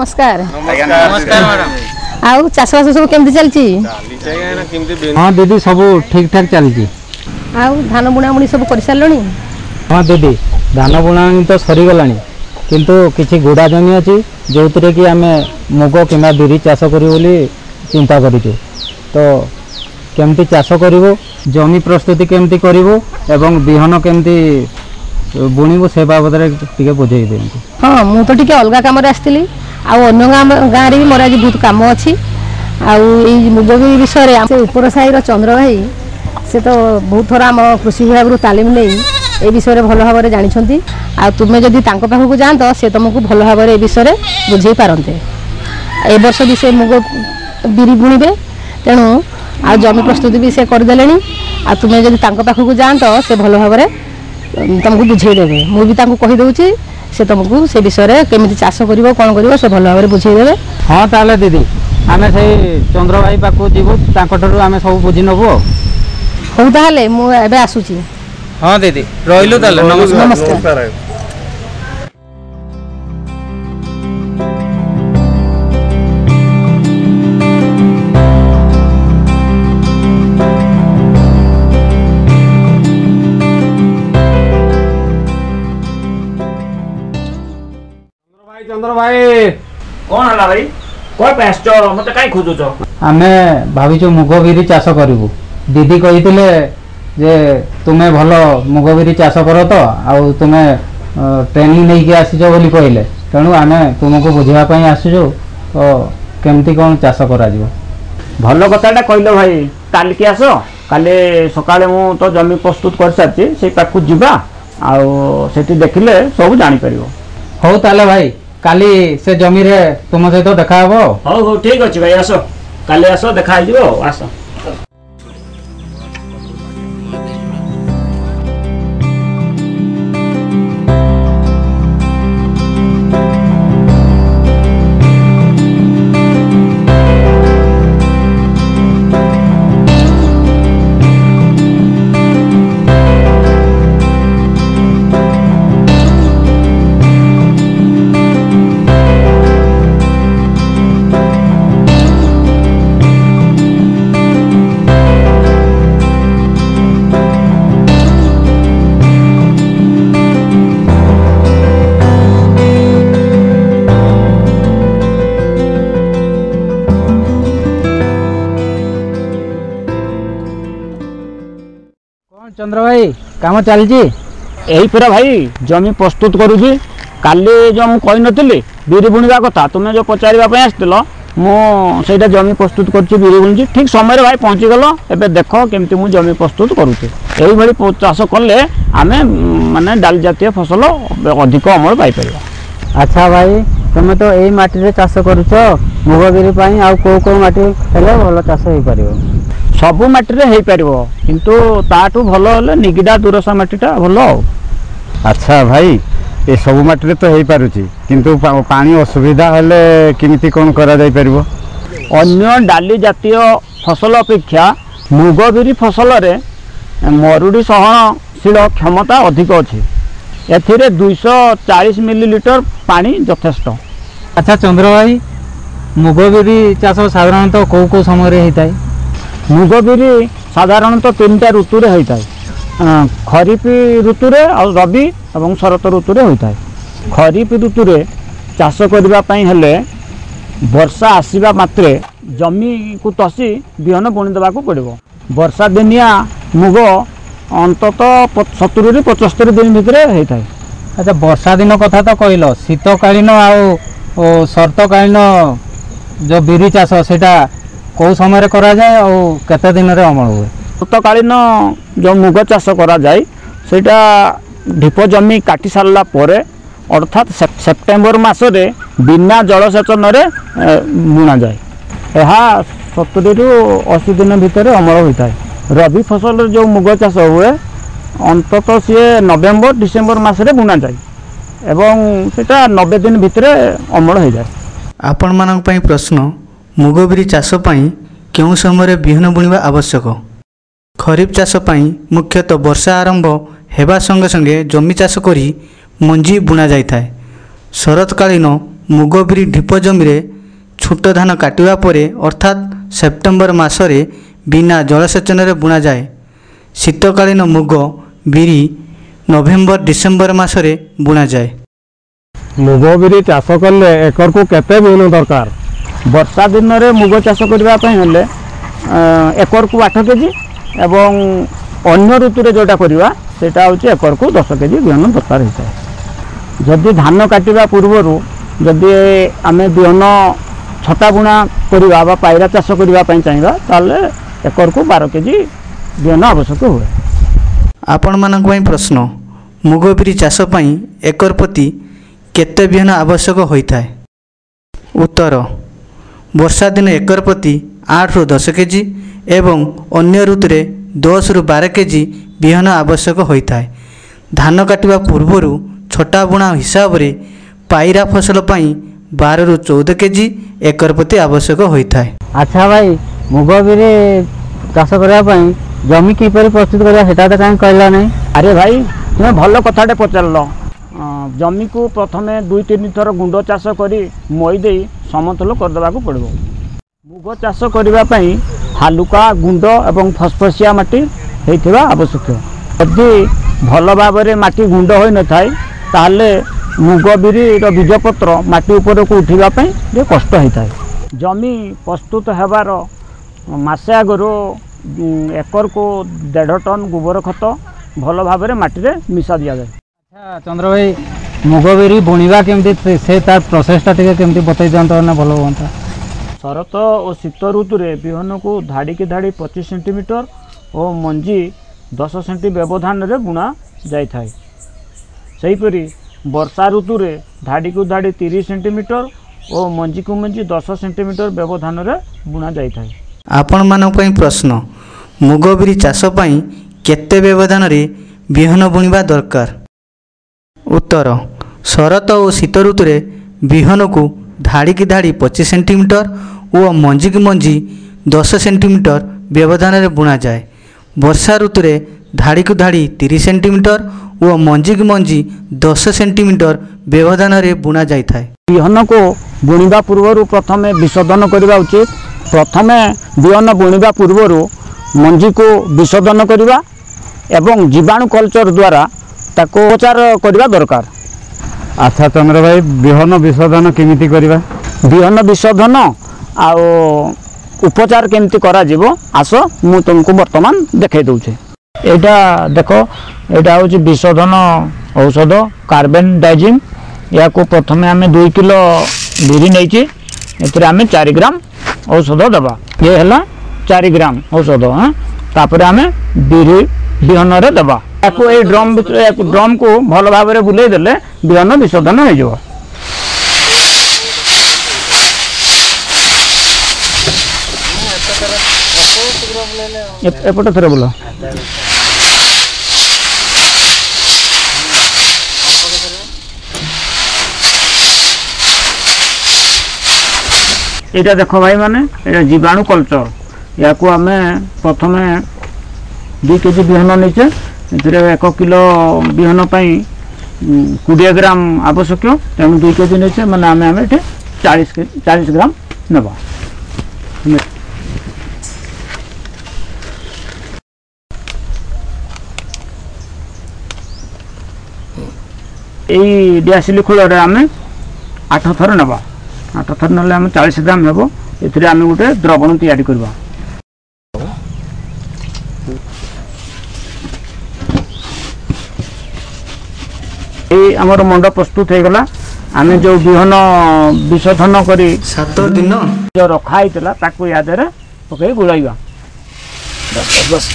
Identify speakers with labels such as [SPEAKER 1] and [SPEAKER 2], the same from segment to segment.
[SPEAKER 1] नमस्कार।
[SPEAKER 2] नमस्कार मैडम।
[SPEAKER 1] आउ चाष बास सब केमती चलची?
[SPEAKER 3] हाँ दीदी सब ठीक ठाक चलची।
[SPEAKER 1] आउ धान बुणा बुणी सब कर सारलणी?
[SPEAKER 3] हाँ दीदी धान बुणा तो सरी गलानी किंतु किछि गुड़ा जमी अच्छी जो कि आम मुग कि बिरी चाष करूँ बोली चिंता करूँ। तो केमती चाष करूँ जमी प्रस्तुति केमती करूँ एवं बिहन केमती बुणीबू से बाबद टे बुझे दिखाँ।
[SPEAKER 1] हाँ मु तो टिके अलग कम आसती आन्य गाँव भी मोर आज बहुत कम अच्छी मुगबी विषय से उपर साईर चंद्र भाई से तो बहुत थर आम कृषि विभाग तालीम नहीं ए विषय भल भाव में जानते आ तुम्हें जदि पाखक जात से तुमको भल भाव में विषय बुझे पारते। ए वर्ष भी से मुग बिरी बुणवे तेणु आ जमी प्रस्तुति भी से करदे आ तुम्हें जदि पाखक जात से भल भाव में तुमको बुझेदेवे मुझे कहीदे से तुमको से विषय केमी चाष कर कौन कर से भल भाव में बुझेदेवे।
[SPEAKER 3] हाँ ताले दीदी आम से चंद्र भाई पाखु जीवु आम सब बुझी नबू।
[SPEAKER 1] हूँ ताले मुझे आसूची।
[SPEAKER 2] हाँ दीदी रही
[SPEAKER 1] नमस्कार।
[SPEAKER 3] चंद्र भाई
[SPEAKER 4] कौन है भाई कौन पैस मत कहीं खोजुच?
[SPEAKER 3] आम भाविचु मुग बिरी चाष करूँ। दीदी कही जे तुम्हें भल मुग बिरी चाष कर तो आउ तुम्हें ट्रेनिंग नहीं कि आसीच बोली कहले तेणु आम तुमको बुझापी आसुचु तो केमती कौन चाष करा
[SPEAKER 4] भल कथाटा कहल भाई काल की आस काले सकाळे मु तो जमी प्रस्तुत कर सारी से पाखु जीवा आठी देखिले सब जापर।
[SPEAKER 3] हौ ताले भाई काली से जमी रे तुम सहित देखा हबो।
[SPEAKER 4] हौ ठीक अच्छे भाई आस काले आस देखा आस।
[SPEAKER 3] चंद्र भाई काम चलची
[SPEAKER 4] यही पूरा भाई जमी प्रस्तुत करुँगी काली जो मुझे कही नी बिरी बुणवा कथा तुम्हें जो पचारे आसल मुझे जमी प्रस्तुत कर बिरी बुणी ठीक समय भाई पहुँचीगल एवं देख केमती मुझे जमी प्रस्तुत करुचे यही चाष कले आम माने डाल जातीय फसल अधिक अमल पाइपर।
[SPEAKER 3] अच्छा भाई तुम्हें तो यही माटी चाष करुच मुग बिरी आउ कौ माटी हेले भल चाष हो पार?
[SPEAKER 4] सबु माटी हो पार किंतु ताठू भल हेले निगिडा दूरसा माटीटा भल।
[SPEAKER 5] अच्छा भाई ये सब माटी तो हो पारुची किंतु पानी असुविधा हेले किमिति कौन करा जाई परिबो?
[SPEAKER 4] अन्य डाली जातीय फसल अपेक्षा मुग बिरी फसल रे मरुड़ी सहनशील क्षमता अधिक अच्छी एथिरे 240 मिलीलीटर पानी यथेष्ट।
[SPEAKER 3] अच्छा चंद्र भाई मुग बिरी चाष साधारणतः कौ कौ समय होता है?
[SPEAKER 4] मुग बिरी साधारणतः 3टा ऋतु रे होता है खरीफ ऋतु रे और रबी और शरत ऋतु रे होता है। खरीफ ऋतु रे चाष करबा पई हेले वर्षा आसीबा मात्रे जमी को तसी बिहन बुणी देबा को पड़िबो। वर्षा दिनिया मुग अंततः 70 ରୁ 75 दिन भितर होता है।
[SPEAKER 3] अच्छा वर्षा दिन कथा तो कहल शीतकालीन आ शरतकालीन जो बिरी चाष सेटा कौ समय करा जाए और केते दिन रे अमल हुए?
[SPEAKER 4] शीतकालीन जो मुग चाष करा जाए सेटा ढीप जमी काटी सारला परे अर्थात सेप्टेम्बर मासरे बिना जलसेचन रे बुणा जाए। यह 70 ରୁ 80 दिन भितर अमल होता है। रबी फसल जो मुग चाष हुए अंततः सी नवेम्बर डिसेम्बर मासरे बुणा जाए एवं सेटा 90 दिन भितर अमल हो जाए।
[SPEAKER 6] आपण मानक पई प्रश्न मुग बिरी चाष पई केउं समय बिहन बुणवा आवश्यक? खरीफ चाष पई मुख्यतः वर्षा आरंभ हेबा संगे संगे जमी चाष करी मंजी बुणा जाय थाए। शरतकालीन ମୁଗ ବିରି ଢିପ ଜମିରେ ଛୋଟ ଧାନ କାଟିବା ପରେ ଅର୍ଥାତ୍ ସେପ୍ଟେମ୍ବର ମାସରେ ବିନା ଜଳସେଚନରେ ବୁଣାଯାଏ। ଶୀତକାଳୀନ ମୁଗ ବିରି ନଭେମ୍ବର ଡିସେମ୍ବର ମାସରେ ବୁଣାଯାଏ।
[SPEAKER 3] ମୁଗ ବିରି ଚାଷ କଲେ एकरକୁ କେତେ ବିହନ ଦରକାର?
[SPEAKER 4] ବର୍ଷା ଦିନରେ ମୁଗ ଚାଷ କରିବା ପାଇଁ ହେଲେ एकरକୁ 8 କେଜି ଏବଂ ଅନ୍ୟ ଋତୁରେ ଯେଉଁଟା କରିବା ସେଇଟା ହେଉଛି एकरକୁ 10 କେଜି ବିହନ ଦରକାର ହେଇଥାଏ। ଯଦି ଧାନ କାଟିବା ପୂର୍ବରୁ ଯଦି ଆମେ ବିହନ ଛଟା ବୁଣା କରିବା ବା ପାଇରା ଚାଷ କରିବା ପାଇଁ ଚାହିଁବା ତାହେଲେ एकरକୁ 12 କେଜି ବିହନ ଆବଶ୍ୟକ ହୁଏ।
[SPEAKER 6] ଆପଣମାନଙ୍କ ପାଇଁ ପ୍ରଶ୍ନ, ମୁଗ ବିରି ଚାଷ ପାଇଁ ଏକର ପ୍ରତି କେତେ ବିହନ ଆବଶ୍ୟକ ହୋଇଥାଏ? ଉତ୍ତର, ବର୍ଷା ଦିନେ ଏକର ପ୍ରତି 8 ରୁ 10 କେଜି ଏବଂ ଅନ୍ୟ ଋତୁରେ 10 ରୁ 12 କେଜି ବିହନ ଆବଶ୍ୟକ ହୋଇଥାଏ। ଧାନ କାଟିବା ପୂର୍ବରୁ ଛଟା ବୁଣା ହିସାବରେ ପାଇରା ଫସଲ ପାଇଁ 12 ରୁ 14 କେଜି ଏକର ପ୍ରତି ଆବଶ୍ୟକ ହୋଇଥାଏ।
[SPEAKER 3] ଆଚ୍ଛା ଭାଇ, ମୁଗ ବିରି ଚାଷ କରିବା ପାଇଁ ଜମି କିପରି ପ୍ରସ୍ତୁତ କରିବା ସେଟା ତ କାହିଁ କହିଲା ନାହିଁ?
[SPEAKER 4] ଆରେ ଭାଇ, ତୁମେ ଭଲ କଥାଟେ ପଚାରିଲ। ଜମିକୁ ପ୍ରଥମେ 2-3 ଥର ଗୁଣ୍ଡ ଚାଷ କରି ମଇ ଦେଇ ସମତଳ କରିଦେବାକୁ ପଡ଼ିବ। ମୁଗ ଚାଷ କରିବା ପାଇଁ ହାଲୁକା ଗୁଣ୍ଡ ଏବଂ ଫସଫସିଆ ମାଟି ହେଇଥିବା ଆବଶ୍ୟକ। ଯଦି ଭଲ ଭାବରେ ମାଟି ଗୁଣ୍ଡ ହୋଇନଥାଏ ତାହେଲେ ମୁଗ ବିରିର ବୀଜପତ୍ର ମାଟି ଉପରକୁ ଉଠିବା ପାଇଁ ଟିକେ କଷ୍ଟ ହୋଇଥାଏ। ଜମି ପ୍ରସ୍ତୁତ ହେବାର ମାସେ ଆଗରୁ एकरକୁ 1.5 ଟନ୍ ଗୋବର ଖତ ଭଲ ଭାବରେ ମାଟିରେ ମିଶା ଦିଆଯାଏ।
[SPEAKER 3] ଆଚ୍ଛା ଚନ୍ଦ୍ର ଭାଇ, ମୁଗ ବିରି ବୁଣିବା କେମିତି ସେ ତାର ପ୍ରୋସେସଟା ଟିକେ କେମିତି ବତେଇ ଦିଅନ୍ତ ନା ଭଲ ହୁଅନ୍ତା।
[SPEAKER 4] ଶରତ ଓ ଶୀତ ଋତୁରେ ବିହନକୁ ଧାଡ଼ିକି ଧାଡ଼ି 25 ସେଣ୍ଟିମିଟର ଓ ମଞ୍ଜି 10 ସେଣ୍ଟି ବ୍ୟବଧାନରେ ବୁଣା ଯାଇଥାଏ। ସେହିପରି ବର୍ଷା ଋତୁରେ ଧାଡ଼ିକୁ ଧାଡ଼ି 30 ସେଣ୍ଟିମିଟର ଓ ମଞ୍ଜିକୁ ମଞ୍ଜି 10 ସେଣ୍ଟିମିଟର ବ୍ୟବଧାନରେ ବୁଣା ଯାଇଥାଏ।
[SPEAKER 6] ଆପଣମାନଙ୍କ ପାଇଁ ପ୍ରଶ୍ନ, ମୁଗ ବିରି ଚାଷ ପାଇଁ କେତେ ବ୍ୟବଧାନରେ ବିହନ ବୁଣିବା ଦରକାର? ଉତ୍ତର, ଶରତ ଓ ଶୀତ ଋତୁରେ ବିହନକୁ ଧାଡ଼ିକି ଧାଡ଼ି 25 ସେଣ୍ଟିମିଟର ଓ ମଞ୍ଜିକି ମଞ୍ଜି 10 ସେଣ୍ଟିମିଟର ବ୍ୟବଧାନରେ ବୁଣାଯାଏ। ବର୍ଷା ଋତୁରେ ଧାଡ଼ିକୁ ଧାଡ଼ି 30 ସେଣ୍ଟିମିଟର ଓ ମଞ୍ଜିକି ମଞ୍ଜି 10 ସେଣ୍ଟିମିଟର ବ୍ୟବଧାନରେ ବୁଣା ଯାଇଥାଏ।
[SPEAKER 4] ବିହନକୁ ବୁଣିବା ପୂର୍ବରୁ ପ୍ରଥମେ ବିଶୋଧନ କରିବା ଉଚିତ। ପ୍ରଥମେ ବିହନ ବୁଣିବା ପୂର୍ବରୁ ମଞ୍ଜିକୁ ବିଶୋଧନ କରିବା ଏବଂ ଜୀବାଣୁ କଲଚର ଦ୍ୱାରା ତାକୁ ଉପଚାର କରିବା ଦରକାର।
[SPEAKER 5] ଆଚ୍ଛା ଚନ୍ଦ୍ର ଭାଇ, ବିହନ ବିଶୋଧନ କେମିତି କରିବା?
[SPEAKER 4] ବିହନ ବିଶୋଧନ ଆଉ ଉପଚାର କେମିତି କରାଯିବ ଆସ ମୁଁ ତୁମକୁ ବର୍ତ୍ତମାନ ଦେଖାଇ ଦେଉଛି। ଏଇଟା ଦେଖ, ଏଇଟା ହେଉଛି ବିଶୋଧନ ଔଷଧ କାର୍ବେଣ୍ଡାଜିମ୍। याको प्रथमे आम 2 किलो बिरी नहीं एथिरे आम 4 ग्राम औषध दबा। ये है 4 ग्राम औषध। हाँ, तापर आम बिरी बिहन दबा। याको ए ड्रम को भल भाव में बुले देले बिहन विशोधन हो जाए। एपटे थोड़े बोलो। यहाँ देख भाई माने जीवाणु कल्चर या आम प्रथम 2 केजी बिहन नहीं 1 किलो बिहन 20 ग्राम आवश्यक। तेणु 2 केजी नहीं मैंने आम 40 ग्राम नवा। यही डियासिली खोल आम 8 थर नवा। 8 थर ना आम 40 ग्राम हे आम गोटे द्रवण तैयारी करवा। आमर मंड प्रस्तुत हो गला। आम जो बिहन विशोधन करी
[SPEAKER 6] 7 दिन
[SPEAKER 4] जो रखाई ताकू या देहरे पकई गुड़ाइबा। बस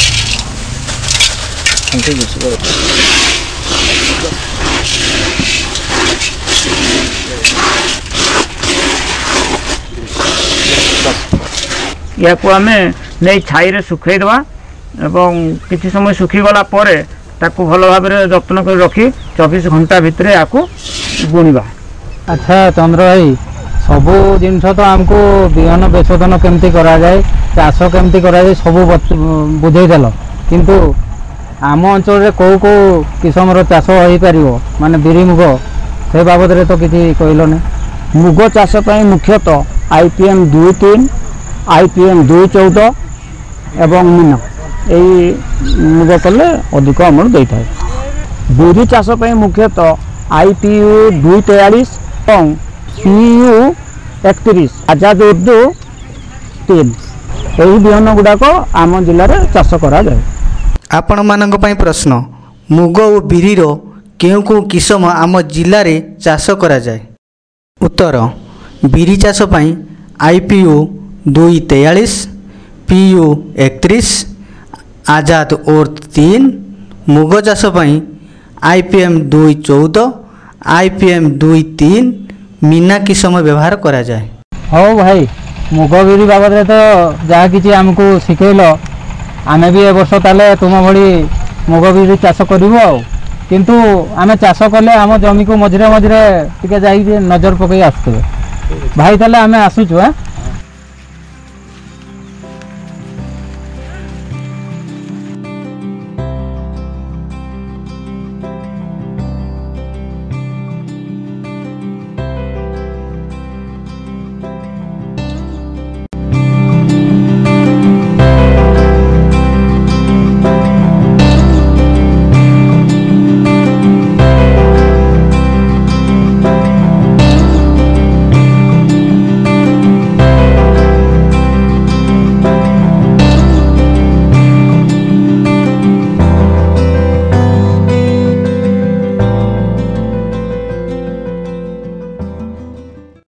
[SPEAKER 4] या को आम नहीं छाई रे सुखई देवा एवं किसी समय सुखी गला परे ताकू भल भाव में जत्न कर रखी 24 घंटा भितर या बुणवा।
[SPEAKER 3] अच्छा चंद्र भाई, सबू जिनस तो आमको बिहन विशोधन केमती करा जाए, चाष केमती करा जाए सब बुझेदेल, किंतु आम अंचल कौ कौ किसम चाष हो पार माने बिरी मुग से बाबद तो किसी कहल नहीं।
[SPEAKER 4] मुग चाष मुख्यतः IPM 23 IPM 214 एवं मीन यही मुग कले अधिक अमल दे था। बिरी चाष मुख्यतः IPU 243 और PU 31 आजाद उर्दू 3 यही बिहन गुड़ाक आम जिले में चाष करा जाए।
[SPEAKER 6] आपण मानक पई प्रश्न मुग और बिरीर केउ केउ किसम आम जिले में चाष करा जाए। उत्तर बिरी चाष पई IPU 243 PU 31 आजाद और 3 मुग चाष पई IPM 214 IPM 23 मीना किसम व्यवहार करा जाए।
[SPEAKER 3] हाँ भाई मुग बिरी बाबद तो जहाँ कि आमको शिखेल आमे भी ए वर्ष ताले तुम भली मुग बिरी चाष करूँ किंतु आमे चाष कले आम जमी को मझे मझे टे जा नजर पकई आसुवे भाई ताले आमे आसुचु।